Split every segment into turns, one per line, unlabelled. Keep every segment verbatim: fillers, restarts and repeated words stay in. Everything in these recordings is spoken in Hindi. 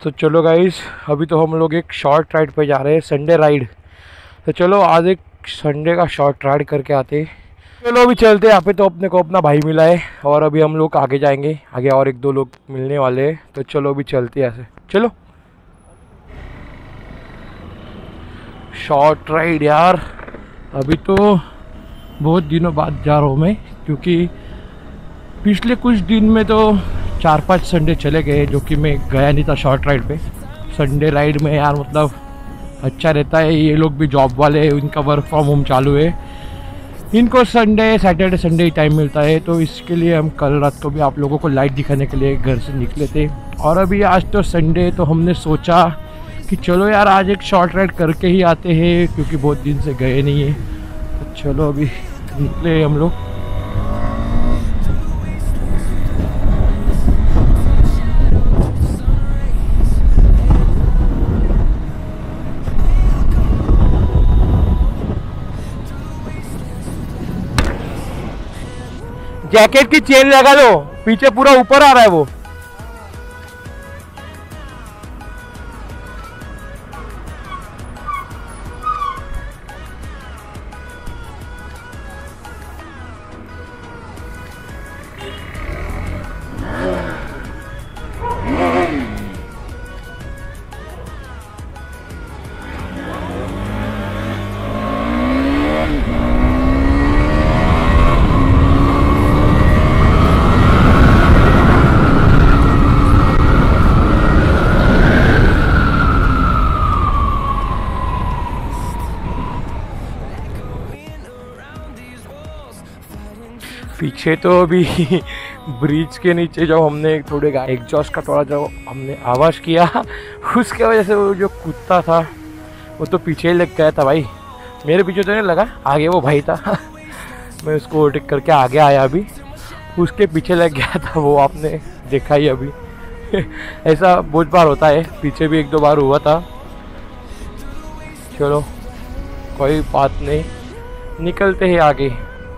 तो चलो गाइस, अभी तो हम लोग एक शॉर्ट राइड पे जा रहे हैं, संडे राइड। तो चलो आज एक संडे का शॉर्ट राइड करके आते। चलो अभी चलते हैं। यहाँ पे तो अपने को अपना भाई मिला है और अभी हम लोग आगे जाएंगे, आगे और एक दो लोग मिलने वाले हैं। तो चलो अभी चलते हैं ऐसे। चलो शॉर्ट राइड यार, अभी तो बहुत दिनों बाद जा रहा हूँ मैं, क्योंकि पिछले कुछ दिन में तो चार पांच संडे चले गए जो कि मैं गया नहीं था शॉर्ट राइड पे। संडे राइड में यार मतलब अच्छा रहता है। ये लोग भी जॉब वाले हैं, उनका वर्क फ्रॉम होम चालू है, इनको संडे सैटरडे संडे ही टाइम मिलता है। तो इसके लिए हम कल रात को भी आप लोगों को लाइट दिखाने के लिए घर से निकले थे। और अभी आज तो संडे, तो हमने सोचा कि चलो यार आज एक शॉर्ट राइड करके ही आते हैं, क्योंकि बहुत दिन से गए नहीं है। तो चलो अभी निकले हम लोग। जैकेट की चेन लगा दो, पीछे पूरा ऊपर आ रहा है वो। पीछे तो अभी ब्रिज के नीचे जो हमने थोड़े एग्जॉस्ट का थोड़ा जो हमने आवाज़ किया, उसके वजह से वो जो कुत्ता था वो तो पीछे ही लग गया था भाई। मेरे पीछे तो नहीं लगा, आगे वो भाई था मैं उसको ओवरटेक करके आगे आया, अभी उसके पीछे लग गया था वो, आपने देखा ही अभी ऐसा बहुत बार होता है, पीछे भी एक दो बार हुआ था। चलो कोई बात नहीं, निकलते हैं आगे।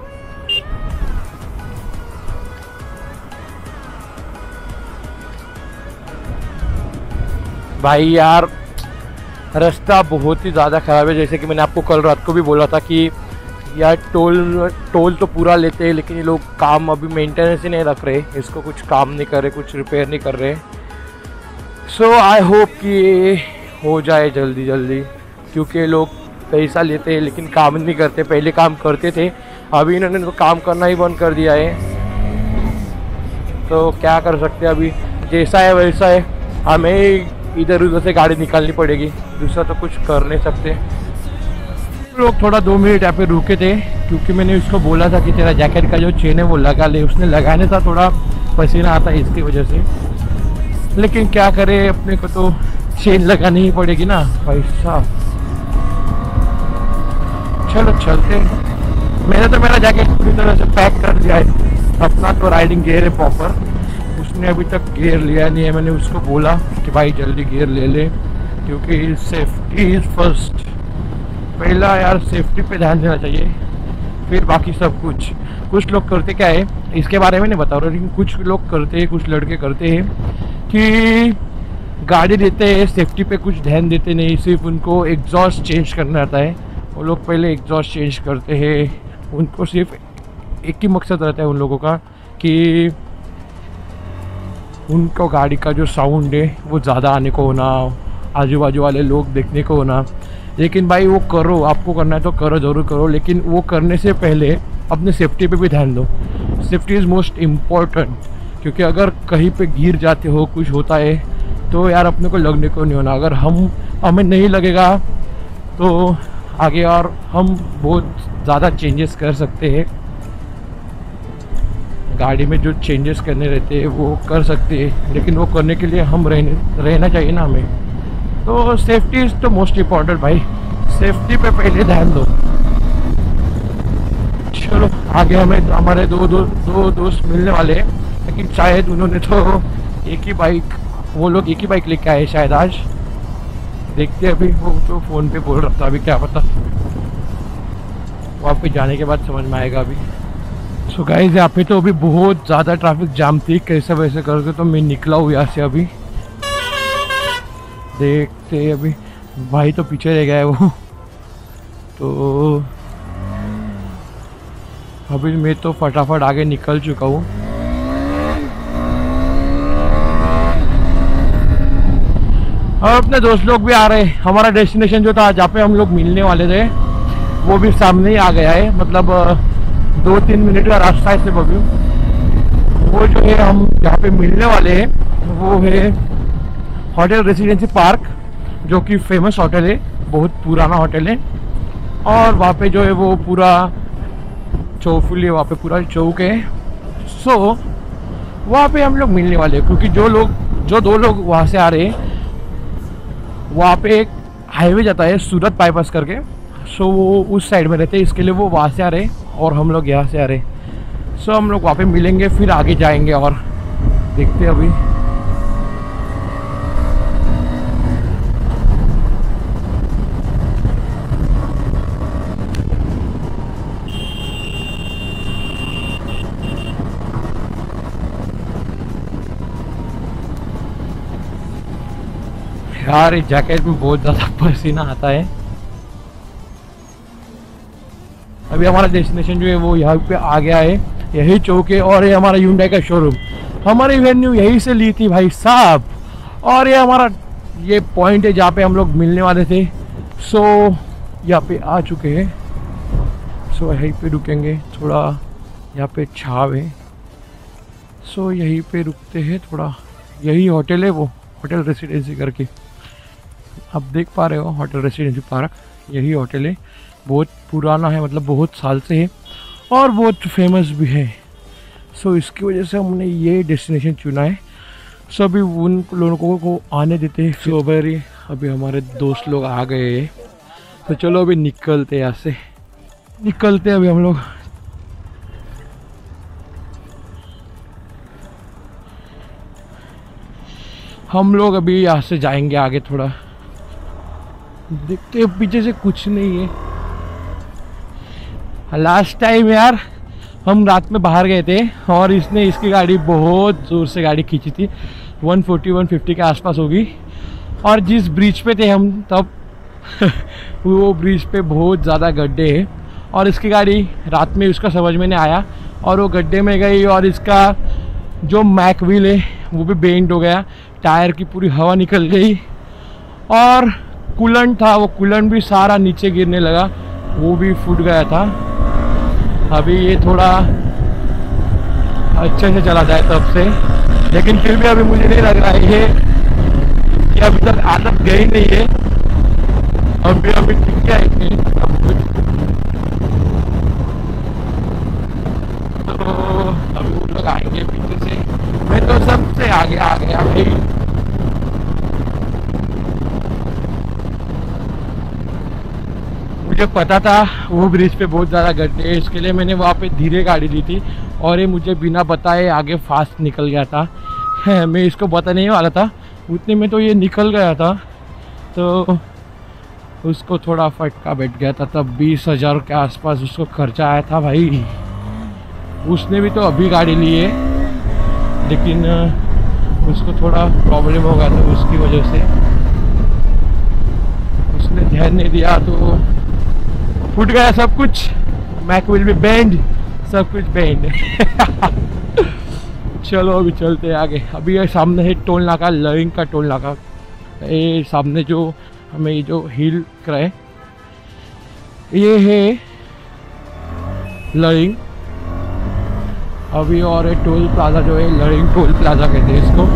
भाई यार रास्ता बहुत ही ज़्यादा ख़राब है, जैसे कि मैंने आपको कल रात को भी बोला था कि यार टोल टोल तो पूरा लेते हैं, लेकिन ये लोग काम अभी मेंटेनेंस ही नहीं रख रहे, इसको कुछ काम नहीं कर रहे, कुछ रिपेयर नहीं कर रहे। सो आई होप कि ये हो जाए जल्दी जल्दी, क्योंकि लोग पैसा लेते हैं लेकिन काम नहीं करते। पहले काम करते थे, अभी इन्होंने तो काम करना ही बंद कर दिया है। तो क्या कर सकते हैं, अभी जैसा है वैसा है, हमें इधर उधर से गाड़ी निकालनी पड़ेगी, दूसरा तो कुछ कर नहीं सकते। लोग थोड़ा दो मिनट यहाँ पे रुके थे, क्योंकि मैंने उसको बोला था कि तेरा जैकेट का जो चेन है वो लगा ले। उसने लगाने था, थोड़ा पसीना आता है इसकी वजह से, लेकिन क्या करे, अपने को तो चेन लगानी ही पड़ेगी ना भाई साहब। चलो चलते। मैंने तो मेरा जैकेट पूरी तरह से पैक कर दिया है, अपना तो राइडिंग गियर है प्रॉपर। उसने अभी तक गियर लिया नहीं है, मैंने उसको बोला कि भाई जल्दी गियर ले ले, क्योंकि सेफ्टी इज़ फर्स्ट। पहला यार सेफ्टी पे ध्यान देना चाहिए, फिर बाकी सब कुछ। कुछ लोग करते क्या है, इसके बारे में नहीं बता रहा, लेकिन कुछ लोग करते हैं, कुछ लड़के करते हैं कि गाड़ी लेते हैं, सेफ्टी पे कुछ ध्यान देते नहीं, सिर्फ उनको एग्जॉस्ट चेंज करना आता है। वो लोग पहले एग्जॉस्ट चेंज करते हैं, उनको सिर्फ एक ही मकसद रहता है उन लोगों का कि उनको गाड़ी का जो साउंड है वो ज़्यादा आने को होना, आजू बाजू वाले लोग देखने को होना। लेकिन भाई वो करो, आपको करना है तो करो, ज़रूर करो, लेकिन वो करने से पहले अपने सेफ्टी पे भी ध्यान दो। सेफ्टी इज़ मोस्ट इम्पॉर्टेंट, क्योंकि अगर कहीं पे गिर जाते हो, कुछ होता है तो यार अपने को लगने को नहीं होना। अगर हम हमें नहीं लगेगा तो आगे और हम बहुत ज़्यादा चेंजेस कर सकते हैं। गाड़ी में जो चेंजेस करने रहते हैं वो कर सकते हैं, लेकिन वो करने के लिए हम रहने रहना चाहिए ना हमें। तो सेफ्टी इज़ तो मोस्ट इम्पॉर्टेंट भाई, सेफ्टी पे पहले ध्यान दो। चलो आगे हमें हमारे दो दो दो दोस्त मिलने वाले हैं, लेकिन शायद उन्होंने तो एक ही बाइक, वो लोग एक ही बाइक लेके आए शायद आज। देखते हैं, अभी वो तो फ़ोन पे बोल रहा था, अभी क्या पता, वहाँ पे जाने के बाद समझ में आएगा अभी। सो गाइस यहाँ पे तो अभी बहुत ज़्यादा ट्रैफिक जाम थी, कैसे वैसे करके तो मैं निकला हूँ यहाँ से अभी। देखते अभी, भाई तो पीछे रह गया है वो। तो अभी मैं तो फटाफट आगे निकल चुका हूँ। और अपने दोस्त लोग भी आ रहे हैं। हमारा डेस्टिनेशन जो था, जहाँ पे हम लोग मिलने वाले थे, वो भी सामने ही आ गया है। मतलब दो तीन मिनट का रास्ता है सिर्फ अभी। वो जो है हम जहाँ पे मिलने वाले हैं वो है होटल रेसिडेंसी पार्क, जो कि फेमस होटल है, बहुत पुराना होटल है। और वहाँ पे जो है वो पूरा चौफुली है, वहाँ पे पूरा चौक है। सो वहाँ पे हम लोग मिलने वाले हैं, क्योंकि जो लोग जो दो लोग वहाँ से आ रहे हैं, वहाँ पे एक हाईवे जाता है सूरत बाईपास करके। सो वो उस साइड में रहते हैं, इसके लिए वो वहाँ से आ रहे हैं और हम लोग यहाँ से आ रहे हैं। सो हम लोग वहाँ पे मिलेंगे, फिर आगे जाएंगे और देखते हैं अभी। यार इस जैकेट में बहुत ज़्यादा पसीना आता है। अभी हमारा डेस्टिनेशन जो है वो यहाँ पे आ गया है, यही चौक है। और ये हमारा Hyundai का शोरूम, हमारी वेन्यू यहीं से ली थी भाई साहब। और ये हमारा ये पॉइंट है जहाँ पे हम लोग मिलने वाले थे। सो यहाँ पे आ चुके हैं। सो यहीं पे रुकेंगे थोड़ा, यहाँ पे छाव है। सो यहीं पे रुकते हैं थोड़ा। यही होटल है, वो होटल रेसिडेंसी करके आप देख पा रहे हो, होटल रेसिडेंसी पार्क यही होटल है। बहुत पुराना है, मतलब बहुत साल से है और बहुत फेमस भी है। सो इसकी वजह से हमने ये डेस्टिनेशन चुना है। सो अभी उन लोगों को आने देते हैं। सो अभी अभी हमारे दोस्त लोग आ गए हैं, तो चलो अभी निकलते यहाँ से, निकलते अभी हम लोग। हम लोग अभी यहाँ से जाएंगे आगे थोड़ा, देखते पीछे से कुछ नहीं है। लास्ट टाइम यार हम रात में बाहर गए थे और इसने इसकी गाड़ी बहुत ज़ोर से गाड़ी खींची थी, एक सौ चालीस एक सौ पचास के आसपास होगी। और जिस ब्रिज पे थे हम तब वो ब्रिज पे बहुत ज़्यादा गड्ढे हैं और इसकी गाड़ी रात में उसका समझ में नहीं आया और वो गड्ढे में गई और इसका जो मैक व्हील है वो भी बेंड हो गया, टायर की पूरी हवा निकल गई और कूलेंट था, वो कूलेंट भी सारा नीचे गिरने लगा, वो भी फूट गया था। अभी ये थोड़ा अच्छे से चला जाए तब से, लेकिन फिर भी अभी मुझे नहीं लग रहा है ये कि अभी तक आदत गई नहीं है। अभी अभी ठीक है सब कुछ। तो अभी वो लोग आएंगे पीछे से, मैं तो सबसे आगे आ गया भाई। मुझे पता था वो ब्रिज पे बहुत ज़्यादा गड्ढे है, इसके लिए मैंने वहाँ पे धीरे गाड़ी ली थी और ये मुझे बिना बताए आगे फास्ट निकल गया था। है, मैं इसको बताने ही वाला था, उतने में तो ये निकल गया था। तो उसको थोड़ा फटका बैठ गया था। तब बीस हज़ार के आसपास उसको खर्चा आया था भाई। उसने भी तो अभी गाड़ी ली है, लेकिन उसको थोड़ा प्रॉब्लम हो गया था, उसकी वजह से उसने ध्यान नहीं दिया तो फूट गया सब कुछ। मैक विल भी बेंड, सब कुछ बेंड। चलो अभी चलते हैं आगे। अभी ये सामने है टोल नाका, लरिंग का टोल नाका। ये सामने जो हमें ये जो हिल कराए ये है लरिंग। अभी और ये टोल प्लाजा जो है लरिंग टोल प्लाजा कहते हैं इसको।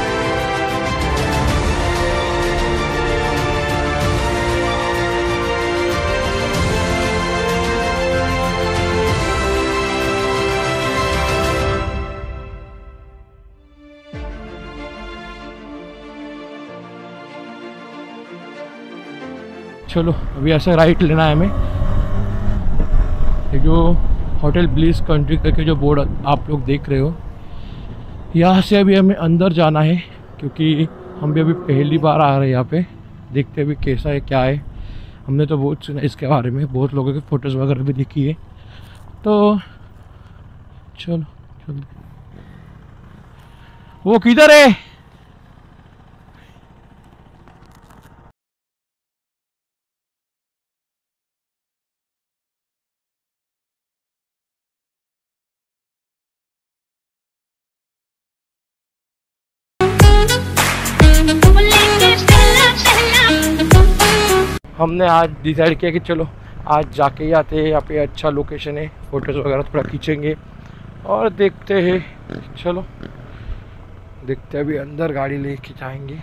चलो अभी ऐसा राइट लेना है हमें। ये जो होटल ब्लिस कंट्री करके जो बोर्ड आप लोग देख रहे हो, यहाँ से अभी हमें अंदर जाना है, क्योंकि हम भी अभी पहली बार आ रहे हैं यहाँ पे। देखते अभी कैसा है क्या है। हमने तो बहुत सुना इसके बारे में, बहुत लोगों के फ़ोटोज़ वगैरह भी देखी है। तो चलो चलो, वो किधर है? हमने आज डिसाइड किया कि चलो आज जाके ही आते हैं, यहाँ पे अच्छा लोकेशन है, फोटोज़ वगैरह थोड़ा खींचेंगे और देखते हैं। चलो देखते हैं, अभी अंदर गाड़ी लेके जाएंगे।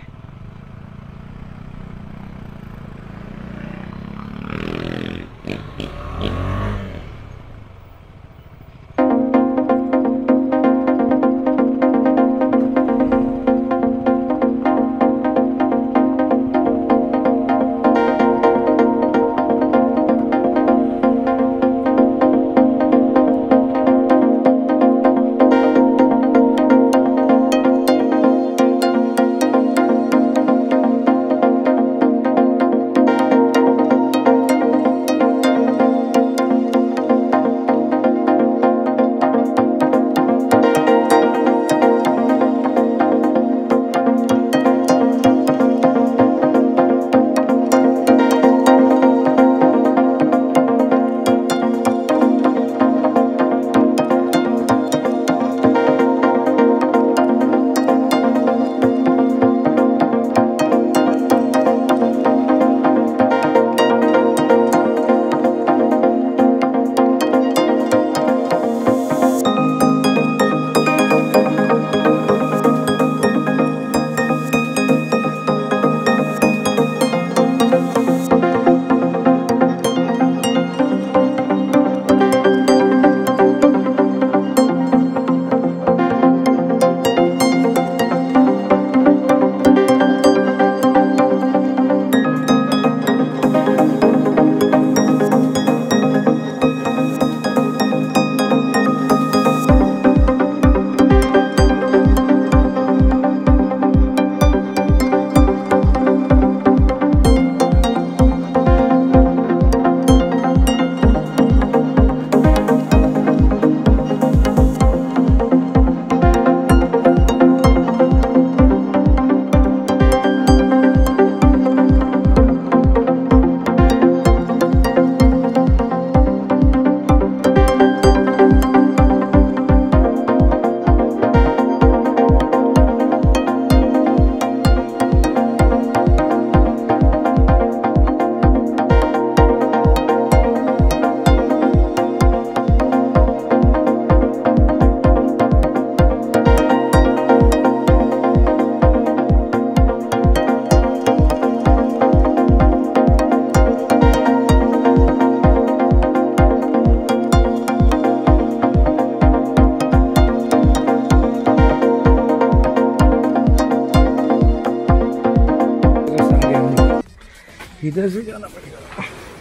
इधर से जाना पड़ेगा।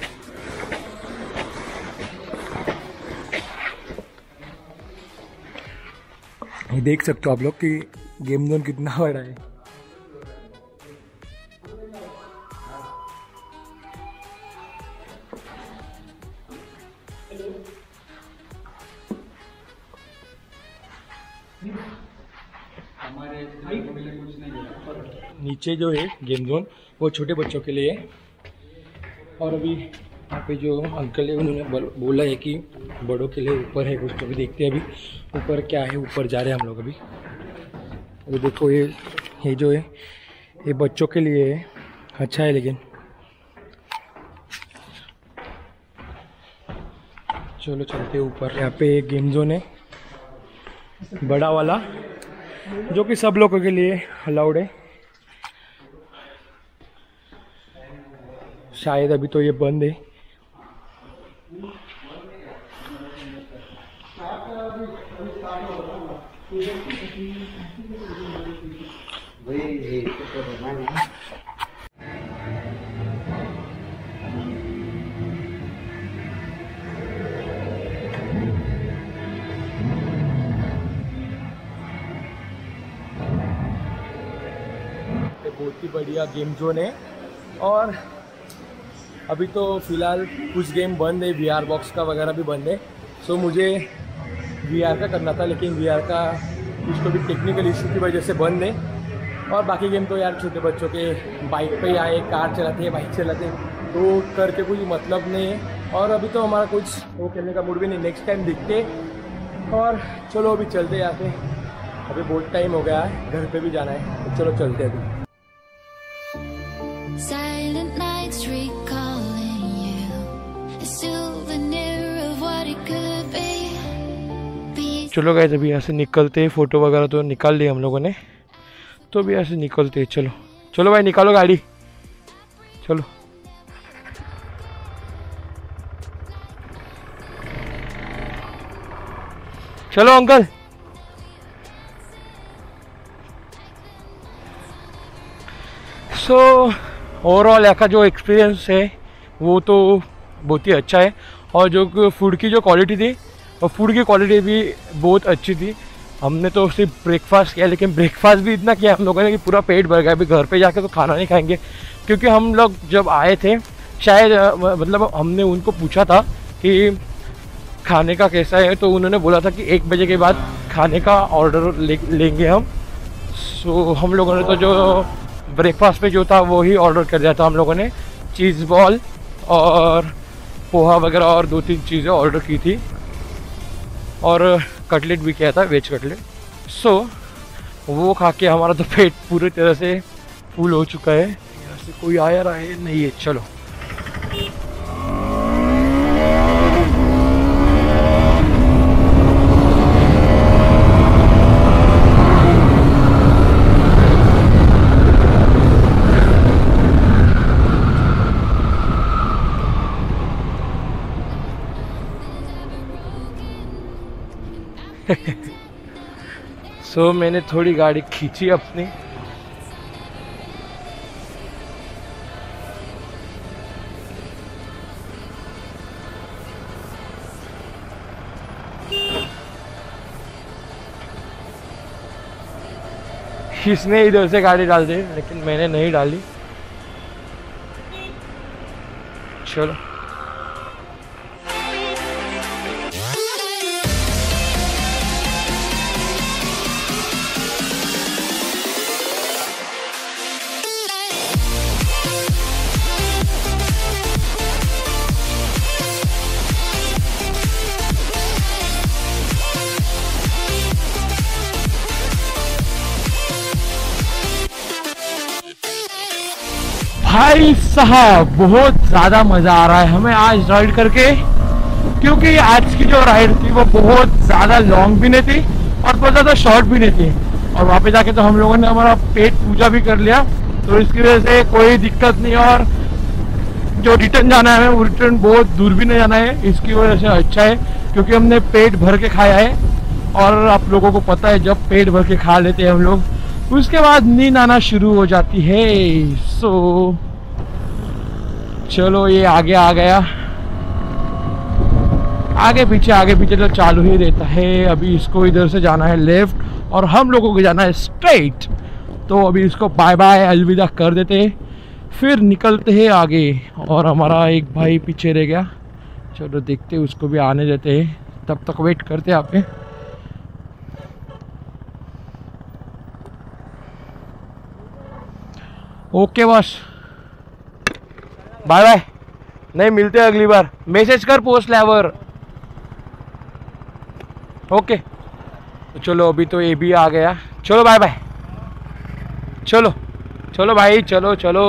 ये देख सकते हो आप लोग कि गेम जोन कितना बड़ा है। नीचे जो है गेम जोन वो छोटे बच्चों के लिए है, और अभी यहाँ पे जो अंकल है उन्होंने बोला है कि बड़ों के लिए ऊपर है कुछ, तो अभी देखते हैं अभी ऊपर क्या है। ऊपर जा रहे हैं हम लोग अभी। अभी देखो ये ये जो है ये बच्चों के लिए है, अच्छा है। लेकिन चलो चलते हैं ऊपर। यहाँ पे एक गेम जोन है बड़ा वाला, जो कि सब लोगों के लिए अलाउड है। शायद अभी तो ये बंद है। बहुत ही बढ़िया गेम जोन है, और अभी तो फ़िलहाल कुछ गेम बंद है, वीआर बॉक्स का वगैरह भी बंद है। सो मुझे वीआर का करना था, लेकिन वीआर का कुछ तो भी टेक्निकल इशू की वजह से बंद है। और बाकी गेम तो यार छोटे बच्चों के बाइक पे आए, कार चलाते हैं, बाइक चलाते हैं, तो करके कोई मतलब नहीं है। और अभी तो हमारा कुछ वो खेलने का मूड भी नहीं, नेक्स्ट टाइम दिखते। और चलो अभी चलते यहाँ पे, अभी बहुत टाइम हो गया है, घर पे भी जाना है, तो चलो चलते अभी।
Silent nights recall
चलो गाइस अभी यहाँ से निकलते हैं, फ़ोटो वगैरह तो निकाल लिए हम लोगों ने, तो अभी यहाँ से निकलते हैं। चलो चलो भाई निकालो गाड़ी, चलो। चलो अंकल। सो ओवरऑल यहाँ का जो एक्सपीरियंस है वो तो बहुत ही अच्छा है, और जो फूड की जो क्वालिटी थी, और फूड की क्वालिटी भी बहुत अच्छी थी। हमने तो सिर्फ ब्रेकफास्ट किया, लेकिन ब्रेकफास्ट भी इतना किया हम लोगों ने कि पूरा पेट भर गया। अभी घर पे जाके तो खाना नहीं खाएंगे, क्योंकि हम लोग जब आए थे शायद मतलब हमने उनको पूछा था कि खाने का कैसा है, तो उन्होंने बोला था कि एक बजे के बाद खाने का ऑर्डर ले, लेंगे हम। सो हम लोगों ने तो जो ब्रेकफास्ट पे जो था वो ही ऑर्डर कर दिया था हम लोगों ने। चीज़ बॉल और पोहा वगैरह और दो तीन चीज़ें ऑर्डर की थी, और कटलेट भी किया था, वेज कटलेट। सो वो खा के हमारा तो पेट पूरी तरह से फुल हो चुका है। यहाँ से कोई आया रहा है नहीं है, चलो। सो so, मैंने थोड़ी गाड़ी खींची अपनी। इसने इधर से गाड़ी डाल दी, लेकिन मैंने नहीं डाली। चलो भाई साहब, बहुत ज़्यादा मज़ा आ रहा है हमें आज राइड करके, क्योंकि आज की जो राइड थी वो बहुत ज़्यादा लॉन्ग भी नहीं थी और बहुत ज़्यादा शॉर्ट भी नहीं थी। और वहाँ पे जाके तो हम लोगों ने हमारा पेट पूजा भी कर लिया, तो इसकी वजह से कोई दिक्कत नहीं। और जो रिटर्न जाना है हमें, वो रिटर्न बहुत दूर भी नहीं जाना है, इसकी वजह से अच्छा है, क्योंकि हमने पेट भर के खाया है। और आप लोगों को पता है जब पेट भर के खा लेते हैं हम लोग, उसके बाद नींद आना शुरू हो जाती है। सो चलो ये आगे आ गया, आगे पीछे आगे पीछे तो चालू ही रहता है। अभी इसको इधर से जाना है लेफ्ट, और हम लोगों को जाना है स्ट्रेट। तो अभी इसको बाय बाय अलविदा कर देते हैं, फिर निकलते हैं आगे। और हमारा एक भाई पीछे रह गया, चलो देखते हैं, उसको भी आने देते हैं, तब तक वेट करते हैं आप पे। ओके बस, बाय बाय, नहीं मिलते अगली बार, मैसेज कर पोस्ट लेवर। ओके तो चलो अभी तो ये भी आ गया, चलो बाय बाय, चलो चलो भाई, चलो चलो।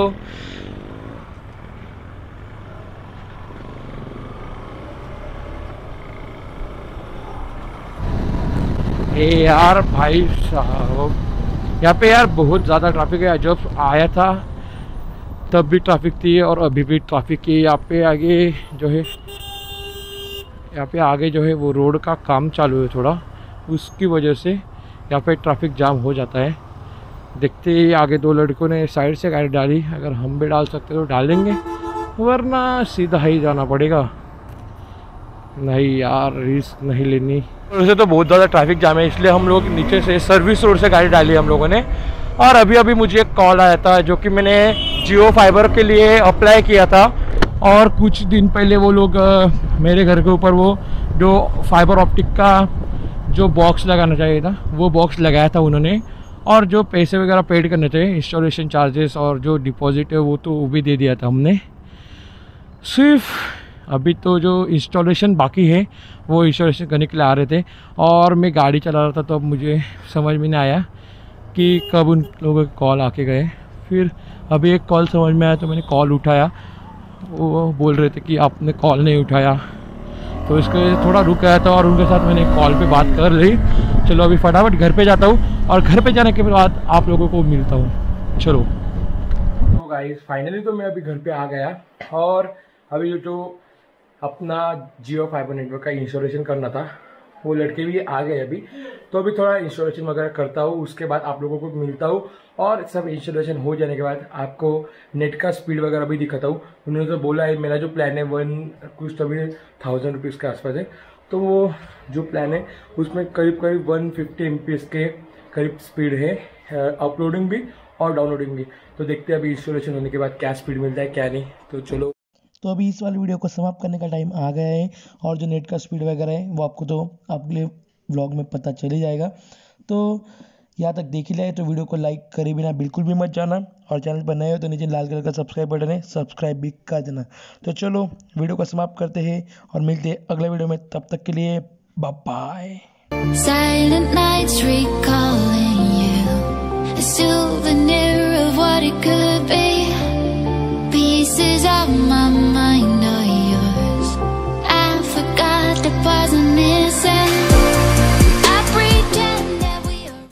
ए यार भाई साहब, यहाँ पे यार बहुत ज़्यादा ट्रैफिक है। जब आया था तब भी ट्रैफिक थी, और अभी भी ट्रैफिक है। यहाँ पे आगे जो है, यहाँ पे आगे जो है वो रोड का काम चालू है थोड़ा, उसकी वजह से यहाँ पे ट्रैफिक जाम हो जाता है। देखते ही आगे दो लड़कों ने साइड से गाड़ी डाली, अगर हम भी डाल सकते तो डालेंगे, वरना सीधा ही जाना पड़ेगा। नहीं यार, रिस्क नहीं लेनी। वैसे तो बहुत ज़्यादा ट्रैफिक जाम है, इसलिए हम लोग नीचे से सर्विस रोड से गाड़ी डाली हम लोगों ने। और अभी अभी मुझे एक कॉल आया था, जो कि मैंने जियो फाइबर के लिए अप्लाई किया था, और कुछ दिन पहले वो लोग मेरे घर के ऊपर वो जो फाइबर ऑप्टिक का जो बॉक्स लगाना चाहिए था वो बॉक्स लगाया था उन्होंने, और जो पैसे वगैरह पेड करने थे, इंस्टॉलेशन चार्जेस और जो डिपॉजिट है वो तो वो भी दे दिया था हमने। सिर्फ अभी तो जो इंस्टॉलेशन बाकी है वो इंस्टॉलेशन करने के लिए आ रहे थे, और मैं गाड़ी चला रहा था, तो अब मुझे समझ में नहीं आया कि कब उन लोगों के कॉल आके गए। फिर अभी एक कॉल समझ में आया तो मैंने कॉल उठाया, वो बोल रहे थे कि आपने कॉल नहीं उठाया। तो इसके वजह से थोड़ा रुक गया था और उनके साथ मैंने कॉल पे बात कर ली। चलो अभी फटाफट घर पे जाता हूँ और घर पे जाने के बाद आप लोगों को मिलता हूँ। चलो तो गाइस फाइनली तो मैं अभी घर पे आ गया और अभी जो अपना जियो फाइबर नेटवर्क का इंस्टॉलेशन करना था वो लड़के भी आ गए अभी, तो अभी थोड़ा इंस्टॉलेशन वगैरह करता हूँ, उसके बाद आप लोगों को मिलता हूँ और सब इंस्टॉलेशन हो जाने के बाद आपको नेट का स्पीड वगैरह भी दिखाता हूँ। उन्होंने तो बोला है मेरा जो प्लान है वन कुछ तो भी थाउजेंड रुपीज़ के आसपास है, तो वो जो प्लान है उसमें करीब करीब one fifty M P S के करीब स्पीड है, अपलोडिंग भी और डाउनलोडिंग भी। तो देखते हैं अभी इंस्टॉलेशन होने के बाद क्या स्पीड मिलता है क्या नहीं। तो चलो, तो अभी इस वाली वीडियो को समाप्त करने का टाइम आ गया है और जो नेट का स्पीड वगैरह है वो आपको तो अगले व्लॉग में पता चल ही जाएगा। तो यहाँ तक देख ही लिया है तो वीडियो को लाइक करे बिना बिल्कुल भी मत जाना और चैनल पर नए हो तो नीचे लाल कलर का सब्सक्राइब बटन है, सब्सक्राइब भी कर देना। तो चलो वीडियो को समाप्त करते हैं और मिलते हैं अगले वीडियो में, तब तक के लिए bye bye. Silent nights recalling you, a souvenir of what it could be, pieces of my